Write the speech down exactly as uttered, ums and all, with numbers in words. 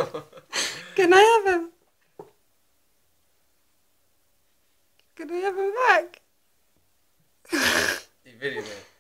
Can I have him? Can I have him back? You video me.